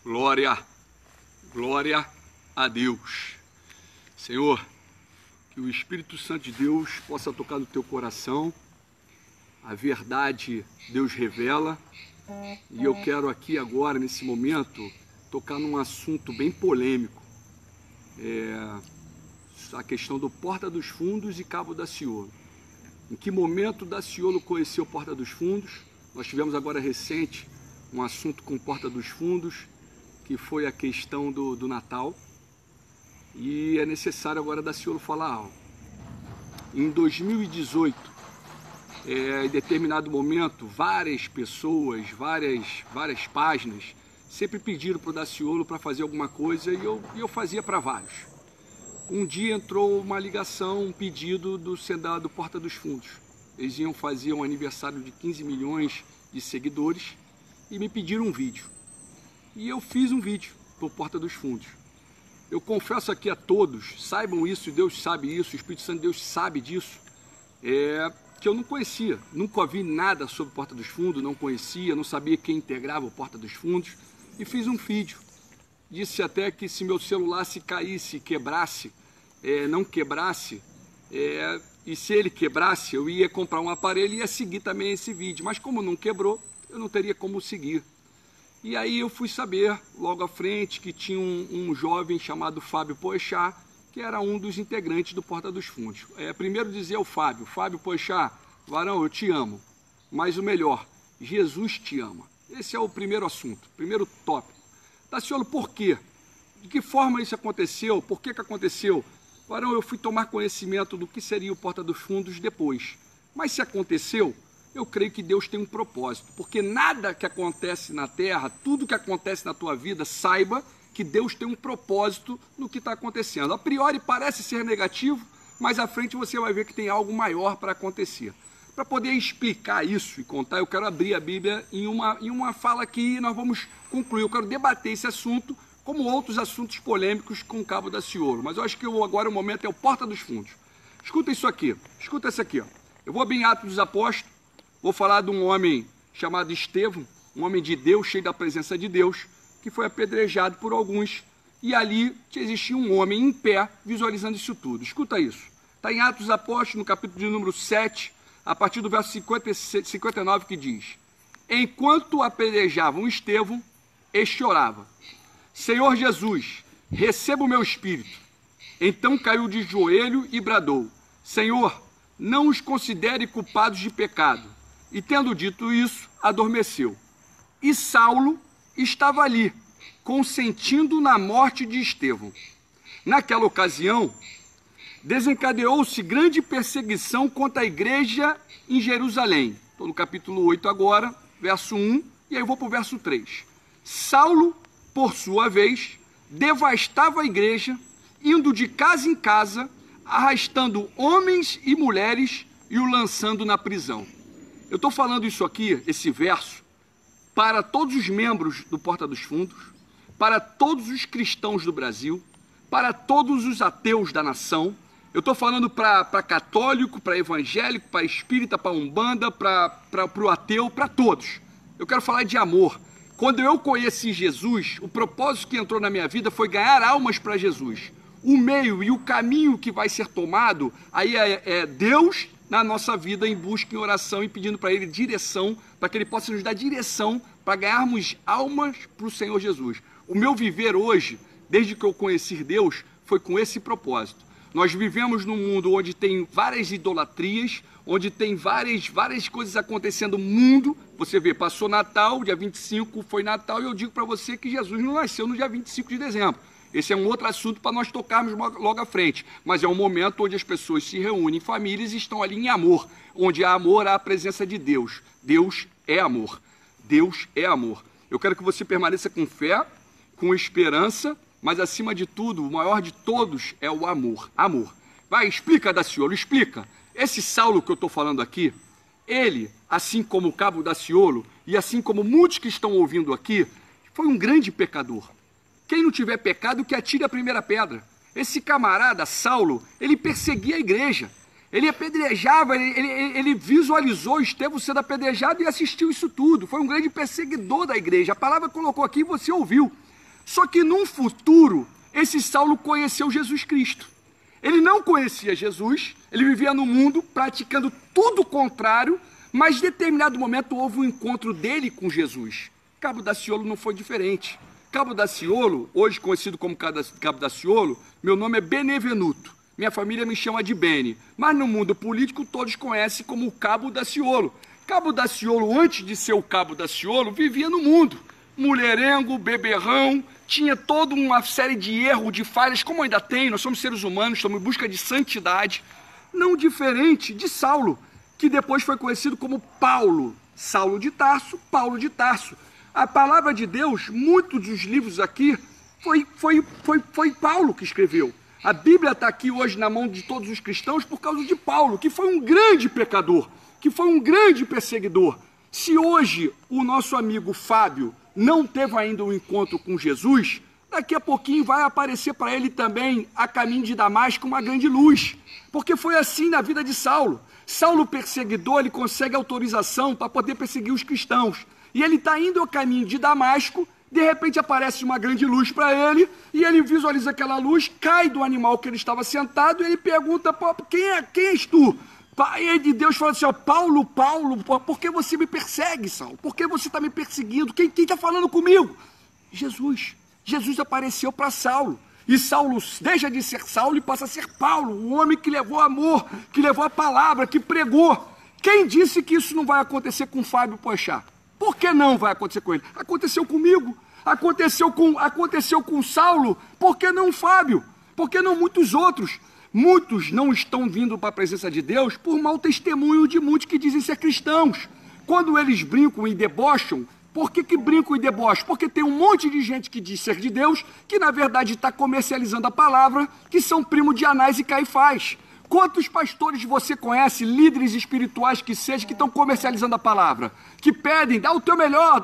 Glória, glória a Deus. Senhor, que o Espírito Santo de Deus possa tocar no teu coração. A verdade Deus revela. E eu quero aqui agora, nesse momento, tocar num assunto bem polêmico. A questão do Porta dos Fundos e Cabo Daciolo. Em que momento Daciolo conheceu Porta dos Fundos? Nós tivemos agora recente um assunto com Porta dos Fundos, que foi a questão do Natal. E é necessário agora Daciolo falar algo. Em 2018, em determinado momento, várias pessoas, várias páginas, sempre pediram para o Daciolo para fazer alguma coisa e eu fazia para vários. Um dia entrou uma ligação, um pedido do Porta dos Fundos. Eles iam fazer um aniversário de 15 milhões de seguidores e me pediram um vídeo. E eu fiz um vídeo para o Porta dos Fundos. Eu confesso aqui a todos, saibam isso, Deus sabe isso, o Espírito Santo de Deus sabe disso, que eu não conhecia, nunca vi nada sobre o Porta dos Fundos, não conhecia, não sabia quem integrava o Porta dos Fundos, e fiz um vídeo. Disse até que se meu celular se caísse, quebrasse, não quebrasse, e se ele quebrasse, eu ia comprar um aparelho e ia seguir também esse vídeo, mas como não quebrou, eu não teria como seguir. E aí eu fui saber, logo à frente, que tinha um jovem chamado Fábio Poechat, que era um dos integrantes do Porta dos Fundos. Primeiro dizer ao Fábio Poechat, varão, eu te amo, mas o melhor, Jesus te ama. Esse é o primeiro assunto, primeiro tópico. Daciolo, por quê? De que forma isso aconteceu? Por que aconteceu? Varão, eu fui tomar conhecimento do que seria o Porta dos Fundos depois. Mas se aconteceu, eu creio que Deus tem um propósito, porque nada que acontece na terra, tudo que acontece na tua vida, saiba que Deus tem um propósito no que está acontecendo. A priori parece ser negativo, mas à frente você vai ver que tem algo maior para acontecer. Para poder explicar isso e contar, eu quero abrir a Bíblia em uma fala que nós vamos concluir. Eu quero debater esse assunto, como outros assuntos polêmicos com o Cabo Daciolo, mas eu acho que agora o momento é o Porta dos Fundos. Escuta isso aqui, escuta isso aqui. Ó. Eu vou abrir em Atos dos Apóstolos. Vou falar de um homem chamado Estevão, um homem de Deus, cheio da presença de Deus, que foi apedrejado por alguns. E ali existia um homem em pé, visualizando isso tudo. Escuta isso. Está em Atos dos Apóstolos, no capítulo de número 7, a partir do verso 59, que diz: enquanto apedrejavam Estevão, este orava: Senhor Jesus, receba o meu espírito. Então caiu de joelho e bradou: Senhor, não os considere culpados de pecado. E tendo dito isso, adormeceu. E Saulo estava ali, consentindo na morte de Estevão. Naquela ocasião, desencadeou-se grande perseguição contra a igreja em Jerusalém. Estou no capítulo 8 agora, verso 1, e aí eu vou para o verso 3. Saulo, por sua vez, devastava a igreja, indo de casa em casa, arrastando homens e mulheres e o lançando na prisão. Eu estou falando isso aqui, esse verso, para todos os membros do Porta dos Fundos, para todos os cristãos do Brasil, para todos os ateus da nação. Eu estou falando para católico, para evangélico, para espírita, para umbanda, para o ateu, para todos. Eu quero falar de amor. Quando eu conheci Jesus, o propósito que entrou na minha vida foi ganhar almas para Jesus. O meio e o caminho que vai ser tomado, aí é Deus na nossa vida em busca, em oração e pedindo para Ele direção, para que Ele possa nos dar direção para ganharmos almas para o Senhor Jesus. O meu viver hoje, desde que eu conheci Deus, foi com esse propósito. Nós vivemos num mundo onde tem várias idolatrias, onde tem várias coisas acontecendo no mundo. Você vê, passou Natal, dia 25 foi Natal, e eu digo para você que Jesus não nasceu no dia 25 de dezembro. Esse é um outro assunto para nós tocarmos logo à frente, mas é um momento onde as pessoas se reúnem em famílias e estão ali em amor, onde há amor, há a presença de Deus. Deus é amor. Deus é amor. Eu quero que você permaneça com fé, com esperança, mas acima de tudo, o maior de todos é o amor. Amor. Vai, explica, Daciolo, explica. Esse Saulo que eu estou falando aqui, ele, assim como o Cabo Daciolo, e assim como muitos que estão ouvindo aqui, foi um grande pecador. Quem não tiver pecado, que atire a primeira pedra. Esse camarada, Saulo, ele perseguia a igreja. Ele apedrejava, ele visualizou Estevão sendo apedrejado e assistiu isso tudo. Foi um grande perseguidor da igreja. A palavra colocou aqui e você ouviu. Só que num futuro, esse Saulo conheceu Jesus Cristo. Ele não conhecia Jesus, ele vivia no mundo praticando tudo o contrário, mas em determinado momento houve um encontro dele com Jesus. Cabo Daciolo não foi diferente. Cabo Daciolo, hoje conhecido como Cabo Daciolo, meu nome é Benevenuto. Minha família me chama de Bene, mas no mundo político todos conhecem como o Cabo Daciolo. Cabo Daciolo, antes de ser o Cabo Daciolo, vivia no mundo. Mulherengo, beberrão, tinha toda uma série de erros, de falhas, como ainda tem. Nós somos seres humanos, estamos em busca de santidade. Não diferente de Saulo, que depois foi conhecido como Paulo. Saulo de Tarso, Paulo de Tarso. A palavra de Deus, muitos dos livros aqui, foi Paulo que escreveu. A Bíblia está aqui hoje na mão de todos os cristãos por causa de Paulo, que foi um grande pecador, que foi um grande perseguidor. Se hoje o nosso amigo Fábio não teve ainda um encontro com Jesus, daqui a pouquinho vai aparecer para ele também, a caminho de Damasco, uma grande luz. Porque foi assim na vida de Saulo. Saulo, perseguidor, ele consegue autorização para poder perseguir os cristãos. E ele está indo ao caminho de Damasco, de repente aparece uma grande luz para ele, e ele visualiza aquela luz, cai do animal que ele estava sentado, e ele pergunta, quem és tu? E Deus fala assim, ó, Paulo, por que você me persegue, Saulo? Por que você está me perseguindo? Quem está falando comigo? Jesus. Jesus apareceu para Saulo. E Saulo deixa de ser Saulo e passa a ser Paulo, um homem que levou amor, que levou a palavra, que pregou. Quem disse que isso não vai acontecer com Fábio Pochá? Por que não vai acontecer com ele? Aconteceu comigo, aconteceu com Saulo, por que não Fábio? Por que não muitos outros? Muitos não estão vindo para a presença de Deus por mau testemunho de muitos que dizem ser cristãos. Quando eles brincam e debocham, por que brincam e debocham? Porque tem um monte de gente que diz ser de Deus, que na verdade está comercializando a palavra, que são primo de Anás e Caifás. Quantos pastores você conhece, líderes espirituais que sejam, que estão comercializando a palavra? Que pedem, dá o teu melhor,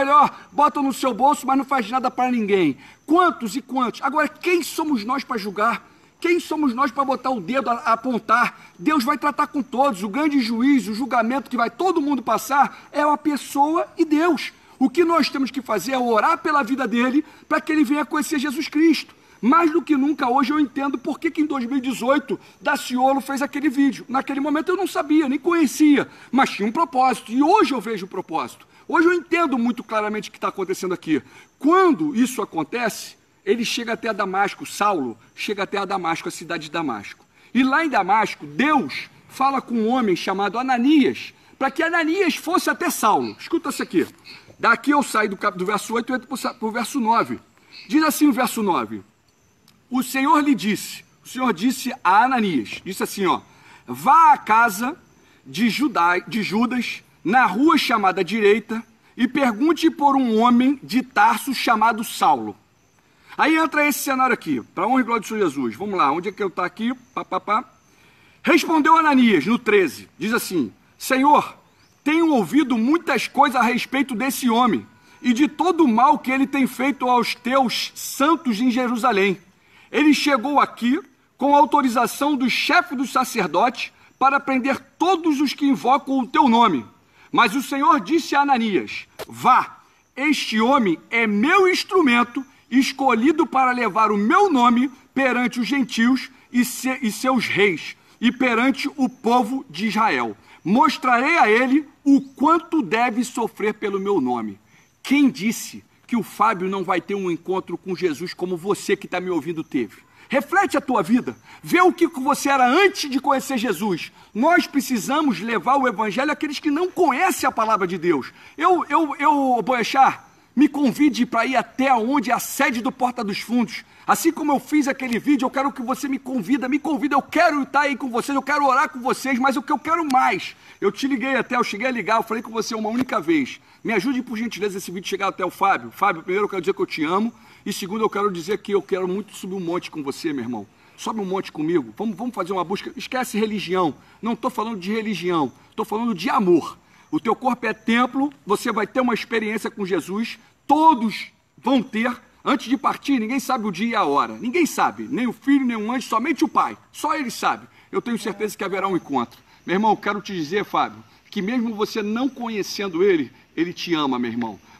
botam no seu bolso, mas não faz nada para ninguém. Quantos e quantos? Agora, quem somos nós para julgar? Quem somos nós para botar o dedo a apontar? Deus vai tratar com todos. O grande juízo, o julgamento que vai todo mundo passar é uma pessoa e Deus. O que nós temos que fazer é orar pela vida dele para que ele venha conhecer Jesus Cristo. Mais do que nunca hoje eu entendo por que em 2018 Daciolo fez aquele vídeo. Naquele momento eu não sabia, nem conhecia, mas tinha um propósito. E hoje eu vejo o propósito. Hoje eu entendo muito claramente o que está acontecendo aqui. Quando isso acontece, ele chega até Damasco, Saulo chega até a Damasco, a cidade de Damasco. E lá em Damasco, Deus fala com um homem chamado Ananias, para que Ananias fosse até Saulo. Escuta isso aqui. Daqui eu saio do verso 8 e entro para o verso 9. Diz assim o verso 9. O Senhor disse a Ananias, disse assim, ó, vá à casa de Judas, na rua chamada direita, e pergunte por um homem de Tarso chamado Saulo. Aí entra esse cenário aqui, para honra e glória de Senhor Jesus. Vamos lá, onde é que eu estou aqui? Respondeu Ananias, no 13, diz assim, Senhor, tenho ouvido muitas coisas a respeito desse homem, e de todo o mal que ele tem feito aos teus santos em Jerusalém. Ele chegou aqui com autorização do chefe dos sacerdotes para prender todos os que invocam o teu nome. Mas o Senhor disse a Ananias, vá, este homem é meu instrumento, escolhido para levar o meu nome perante os gentios e seus reis, e perante o povo de Israel. Mostrarei a ele o quanto deve sofrer pelo meu nome. Quem disse que o Fábio não vai ter um encontro com Jesus como você que está me ouvindo teve? Reflete a tua vida, vê o que você era antes de conhecer Jesus. Nós precisamos levar o evangelho àqueles que não conhecem a palavra de Deus. Boechat, me convide para ir até onde é a sede do Porta dos Fundos. Assim como eu fiz aquele vídeo, eu quero que você me convida, eu quero estar aí com vocês, eu quero orar com vocês, mas o que eu quero mais, eu te liguei até, eu cheguei a ligar, eu falei com você uma única vez. Me ajude por gentileza esse vídeo chegar até o Fábio. Fábio, primeiro eu quero dizer que eu te amo, e segundo eu quero dizer que eu quero muito subir um monte com você, meu irmão. Sobe um monte comigo, vamos fazer uma busca, esquece religião, não estou falando de religião, estou falando de amor. O teu corpo é templo, você vai ter uma experiência com Jesus, todos vão ter, antes de partir, ninguém sabe o dia e a hora, ninguém sabe, nem o filho, nem o anjo, somente o pai, só ele sabe. Eu tenho certeza que haverá um encontro. Meu irmão, quero te dizer, Fábio, que mesmo você não conhecendo ele, ele te ama, meu irmão.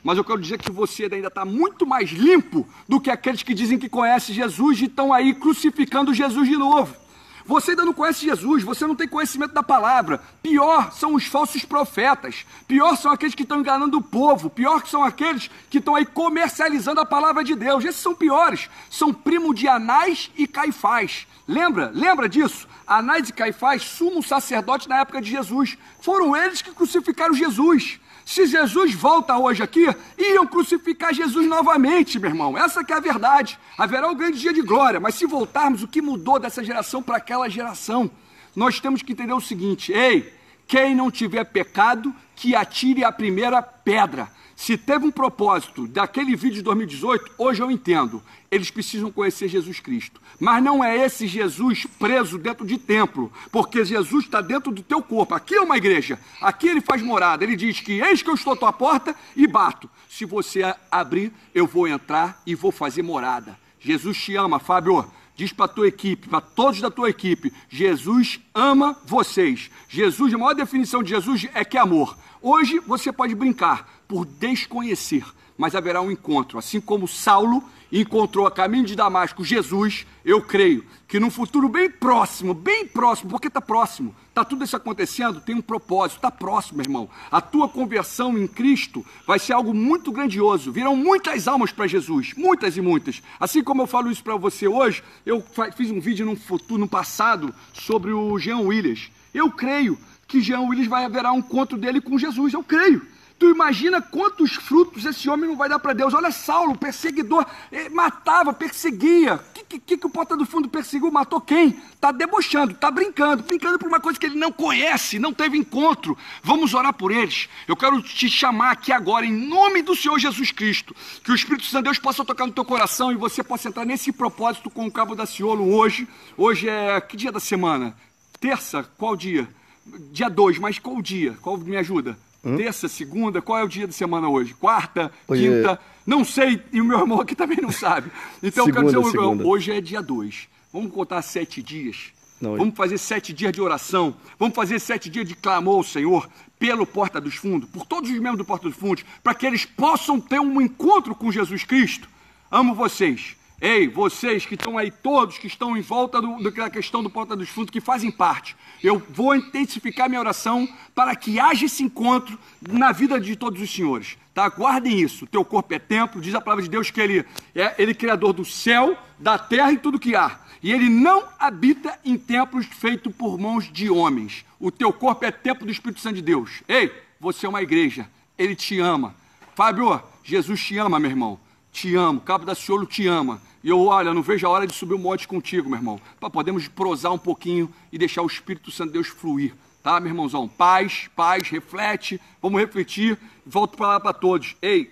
mas eu quero dizer que você ainda está muito mais limpo do que aqueles que dizem que conhecem Jesus e estão aí crucificando Jesus de novo. Você ainda não conhece Jesus, você não tem conhecimento da palavra. Pior são os falsos profetas. Pior são aqueles que estão enganando o povo. Pior são aqueles que estão aí comercializando a palavra de Deus. Esses são piores. São primo de Anás e Caifás. Lembra disso? Anás e Caifás, sumo sacerdote na época de Jesus. Foram eles que crucificaram Jesus. Se Jesus volta hoje aqui, iam crucificar Jesus novamente, meu irmão. Essa que é a verdade. Haverá um grande dia de glória, mas se voltarmos, o que mudou dessa geração para aquela geração? Nós temos que entender o seguinte: ei, quem não tiver pecado, que atire a primeira pedra. Se teve um propósito daquele vídeo de 2018, hoje eu entendo. Eles precisam conhecer Jesus Cristo. Mas não é esse Jesus preso dentro de templo, porque Jesus está dentro do teu corpo. Aqui é uma igreja, aqui ele faz morada. Ele diz que eis que eu estou à tua porta e bato. Se você abrir, eu vou entrar e vou fazer morada. Jesus te ama, Fábio. Diz para a tua equipe, para todos da tua equipe, Jesus ama vocês. Jesus, a maior definição de Jesus é que é amor. Hoje você pode brincar por desconhecer, mas haverá um encontro. Assim como Saulo encontrou a caminho de Damasco Jesus, eu creio que num futuro bem próximo, porque está próximo, está tudo isso acontecendo, tem um propósito, está próximo, meu irmão. A tua conversão em Cristo vai ser algo muito grandioso, virão muitas almas para Jesus, muitas e muitas. Assim como eu falo isso para você hoje, eu fiz um vídeo no passado sobre o Jean Willis. Eu creio que Jean Willis haverá um encontro dele com Jesus, eu creio. Tu imagina quantos frutos esse homem não vai dar para Deus. Olha Saulo, perseguidor, matava, perseguia. O que o Porta do Fundo perseguiu? Matou quem? Está debochando, está brincando por uma coisa que ele não conhece, não teve encontro. Vamos orar por eles. Eu quero te chamar aqui agora, em nome do Senhor Jesus Cristo, que o Espírito Santo de Deus possa tocar no teu coração e você possa entrar nesse propósito com o Cabo da Ciolo hoje. Hoje é que dia da semana? Terça? Qual dia? Dia 2, mas qual dia? Qual me ajuda? Terça, segunda, qual é o dia da semana hoje? Quarta, quinta, não sei, e o meu irmão aqui também não sabe. Então, segunda, eu quero dizer, hoje é dia 2. Vamos contar 7 dias. Vamos fazer 7 dias de oração. Vamos fazer 7 dias de clamor ao Senhor pelo Porta dos Fundos, por todos os membros do Porta dos Fundos, para que eles possam ter um encontro com Jesus Cristo. Amo vocês. Ei, vocês que estão aí, todos que estão em volta da questão do Porta dos Fundos, que fazem parte, eu vou intensificar minha oração para que haja esse encontro na vida de todos os senhores, tá? Guardem isso, o teu corpo é templo, diz a palavra de Deus que ele é criador do céu, da terra e tudo que há, e ele não habita em templos feitos por mãos de homens. O teu corpo é templo do Espírito Santo de Deus. Ei, você é uma igreja, ele te ama. Fábio, Jesus te ama, meu irmão. Te amo, Cabo da Ciolo te ama. E eu, olha, não vejo a hora de subir o monte contigo, meu irmão, para podermos prosar um pouquinho e deixar o Espírito Santo de Deus fluir, tá, meu irmãozão? Paz, reflete, vamos refletir, volto para lá para todos. Ei,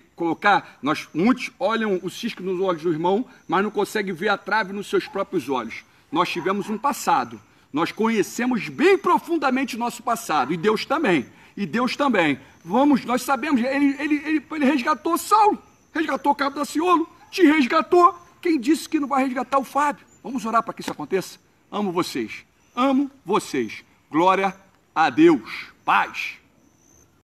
muitos olham o cisco nos olhos do irmão, mas não conseguem ver a trave nos seus próprios olhos. Nós tivemos um passado, nós conhecemos bem profundamente o nosso passado, e Deus também, nós sabemos, ele resgatou Saulo, resgatou o Cabo da Ciolo, te resgatou. Quem disse que não vai resgatar o Fábio? Vamos orar para que isso aconteça? Amo vocês. Glória a Deus. Paz.